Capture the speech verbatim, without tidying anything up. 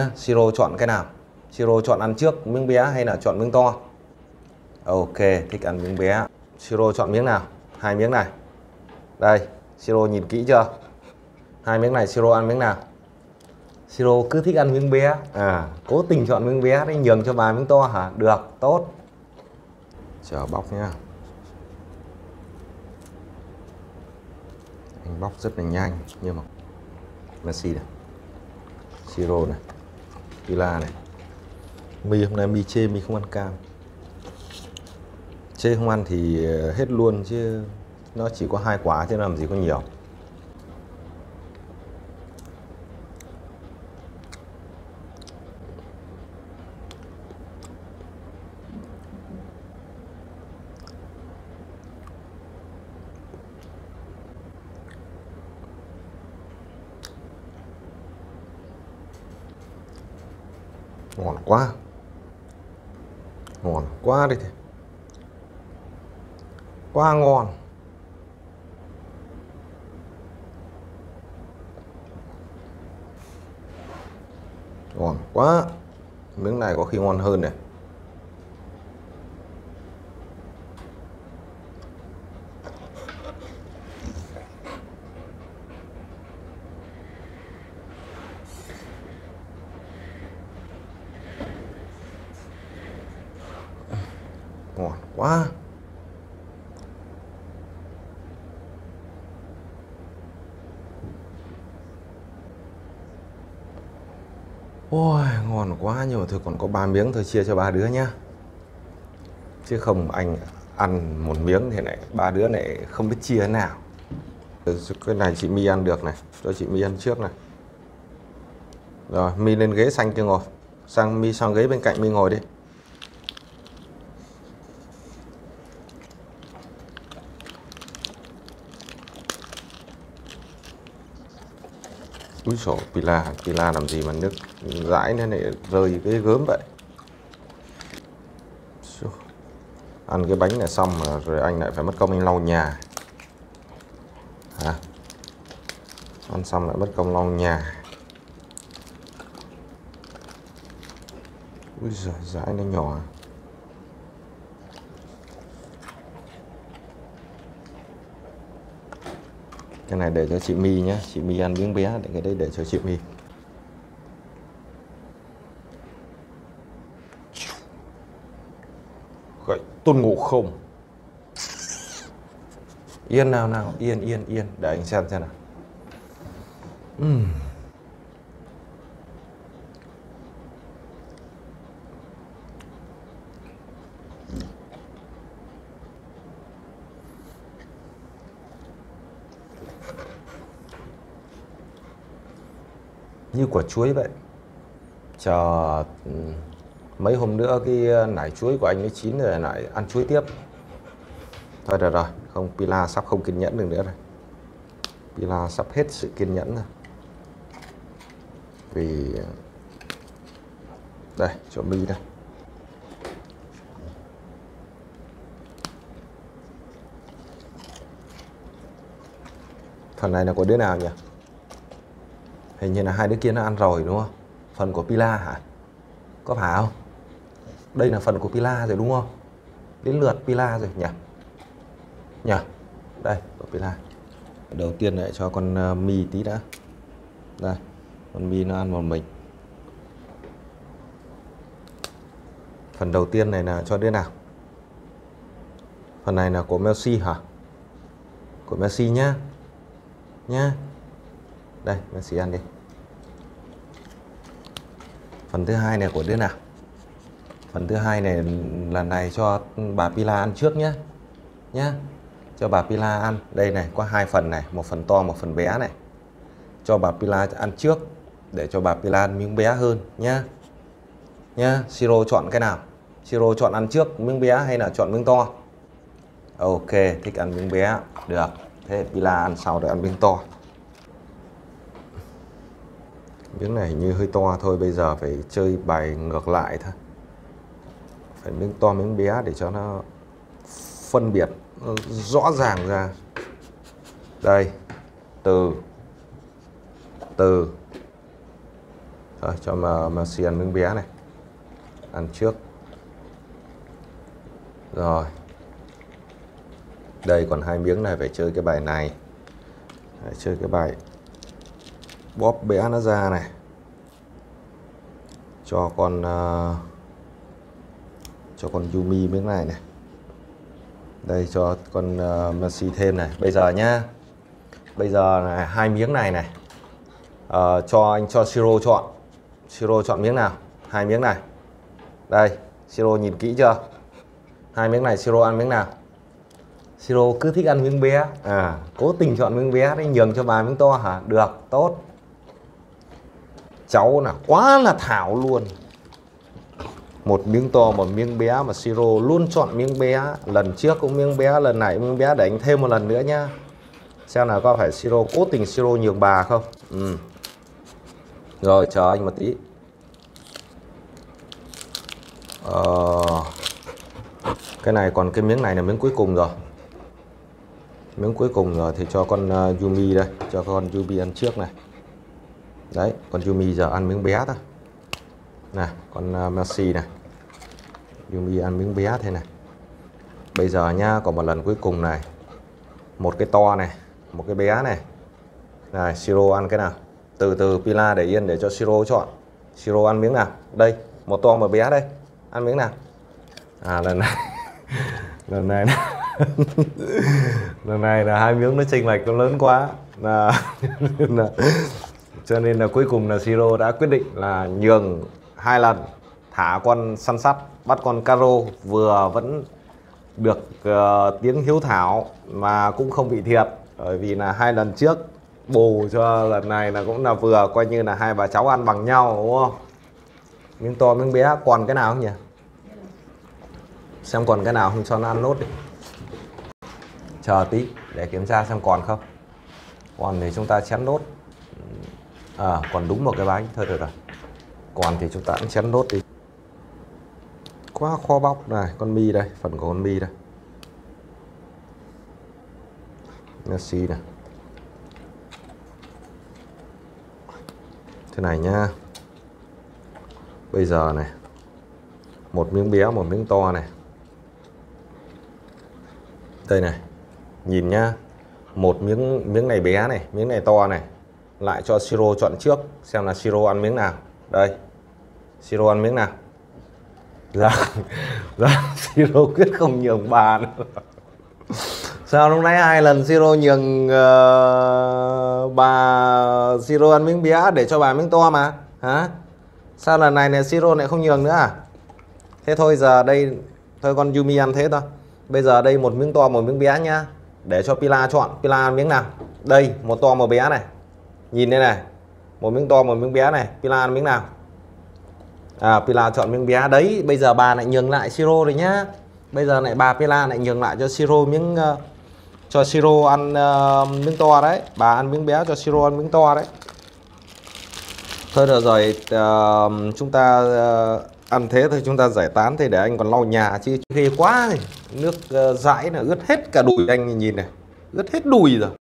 Siro chọn cái nào? Siro chọn ăn trước miếng bé hay là chọn miếng to? Ok, thích ăn miếng bé. Siro chọn miếng nào? Hai miếng này. Đây, Siro nhìn kỹ chưa? Hai miếng này Siro ăn miếng nào? Siro cứ thích ăn miếng bé. À, cố tình chọn miếng bé để nhường cho bà miếng to hả? Được, tốt. Chờ bóc nhá. Anh bóc rất là nhanh nhưng mà Messi này, Siro này, Pila này. My hôm nay My chê My không ăn cam. Chê không ăn thì hết luôn chứ nó chỉ có hai quả chứ làm gì có nhiều. Ngon quá. Ngon quá đi. Quá ngon. Ngon quá. Miếng này có khi ngon hơn này. Ngon quá. Ôi ngon quá, nhưng mà thôi còn có ba miếng thôi, chia cho ba đứa nhá. Chứ không anh ăn một miếng thì lại ba đứa này không biết chia thế nào. Cái này chị My ăn được này, cho chị My ăn trước này. Rồi My lên ghế xanh kia ngồi. Sang My sang ghế bên cạnh My ngồi đi. Úi dồi, Pila, Pila làm gì mà nước dãi nên lại rơi cái gớm vậy. Ăn cái bánh này xong mà rồi anh lại phải mất công anh lau nhà. Hả? Ăn xong lại mất công lau nhà. Úi giời, dãi nó nhỏ. Cái này để cho chị My nhé, chị My ăn miếng bé, để cái đấy để cho chị My. Gọi Tôn Ngộ Không. Yên nào nào, yên yên yên, để anh xem xem nào. Uhm. Như quả chuối vậy. Chờ mấy hôm nữa cái nải chuối của anh nó chín rồi lại ăn chuối tiếp. Thôi được rồi, không Pila sắp không kiên nhẫn được nữa rồi. Pila sắp hết sự kiên nhẫn rồi. Vì đây, cho My đây. Phần này là của đứa nào nhỉ? Hình như là hai đứa kia nó ăn rồi đúng không? Phần của Pila hả? Có phải không? Đây là phần của Pila rồi đúng không? Đến lượt Pila rồi nhỉ? Nhỉ? Đây, của Pila. Đầu tiên lại cho con uh, My tí đã. Đây, con My nó ăn một mình. Phần đầu tiên này là cho đứa nào? Phần này là của Messi hả? Của Messi nhá. Nhá. Đây, Messi ăn đi. Phần thứ hai này của đứa nào? Phần thứ hai này lần này cho bà Pila ăn trước nhé. Nhá. Cho bà Pila ăn. Đây này, có hai phần này, một phần to, một phần bé này. Cho bà Pila ăn trước để cho bà Pila ăn miếng bé hơn nhá. Nhá, Siro chọn cái nào? Siro chọn ăn trước miếng bé hay là chọn miếng to? Ok, thích ăn miếng bé. Được. Thế Pila ăn sau rồi ăn miếng to. Miếng này hình như hơi to thôi, bây giờ phải chơi bài ngược lại thôi. Phải miếng to miếng bé để cho nó phân biệt rõ ràng ra. Đây, từ từ Thôi cho mà Messi ăn miếng bé này, ăn trước. Rồi đây còn hai miếng này, phải chơi cái bài này, phải chơi cái bài bóp bé nó ra này, cho con uh, cho con Yumi miếng này này. Đây cho con uh, Messi thêm này. Bây giờ nhá, bây giờ này, hai miếng này này, uh, cho anh cho Siro chọn. Siro chọn miếng nào? Hai miếng này. Đây, Siro nhìn kỹ chưa? Hai miếng này Siro ăn miếng nào? Siro cứ thích ăn miếng bé. À, cố tình chọn miếng bé đấy, nhường cho bà miếng to hả? Được, tốt. Cháu là quá là thảo luôn. Một miếng to, một miếng bé mà Siro luôn chọn miếng bé. Lần trước cũng miếng bé, lần này miếng bé, để anh thêm một lần nữa nhá. Xem nào có phải Siro cố tình Siro nhường bà không? Ừ. Rồi chờ anh một tí. Ờ, cái này còn cái miếng này là miếng cuối cùng rồi. Miếng cuối cùng rồi thì cho con uh, Yumi đây, cho con Yumi ăn trước này. Đấy, con Yumi giờ ăn miếng bé thôi. Này, con uh, Messi này. Yumi ăn miếng bé thế này. Bây giờ nha, còn một lần cuối cùng này. Một cái to này, một cái bé này. Này, Siro ăn cái nào? Từ từ Pila để yên để cho Siro chọn. Siro ăn miếng nào? Đây, một to một bé đây. Ăn miếng nào? À lần này lần này lần này là hai miếng nó chênh lệch nó lớn quá. Là, là cho nên là cuối cùng là Siro đã quyết định là nhường hai lần, thả con săn sắt, bắt con Caro, vừa vẫn được uh, tiếng hiếu thảo mà cũng không bị thiệt, bởi vì là hai lần trước bù cho lần này là cũng là vừa, coi như là hai bà cháu ăn bằng nhau, đúng không? Miếng to miếng bé, còn cái nào không nhỉ? Xem còn cái nào không cho nó ăn nốt đi. Chờ tí để kiểm tra xem còn không. Còn thì chúng ta chén nốt. À còn đúng một cái bánh thôi, được rồi. Còn thì chúng ta cũng chén nốt đi. Quá khó bóc này, con mi đây, phần của con mi đây. Messi này. Thế này nhá. Bây giờ này, một miếng bé, một miếng to này. Đây này, nhìn nhá. Một miếng miếng này bé này, miếng này to này. Lại cho Siro chọn trước, xem là Siro ăn miếng nào. Đây, Siro ăn miếng nào. Dạ, dạ Siro quyết không nhường bà nữa. Sao lúc nãy hai lần Siro nhường uh, bà Siro ăn miếng bé để cho bà miếng to mà. Hả? Sao lần này này Siro lại không nhường nữa à? Thế thôi giờ đây, thôi con Yumi ăn thế thôi. Bây giờ đây một miếng to một miếng bé nhá. Để cho Pila chọn, Pila ăn miếng nào. Đây, một to một bé này. Nhìn đây này, một miếng to một miếng bé này. Pila ăn miếng nào. À Pila chọn miếng bé. Đấy, bây giờ bà lại nhường lại Siro rồi nhá. Bây giờ lại bà Pila lại nhường lại cho Siro miếng uh, cho Siro ăn uh, miếng to đấy. Bà ăn miếng bé cho Siro ăn miếng to đấy. Thôi được rồi, uh, chúng ta uh, ăn thế thôi, chúng ta giải tán thì để anh còn lau nhà chứ ghê quá này. Nước uh, dãi là ướt hết cả đùi anh, nhìn này, ướt hết đùi rồi.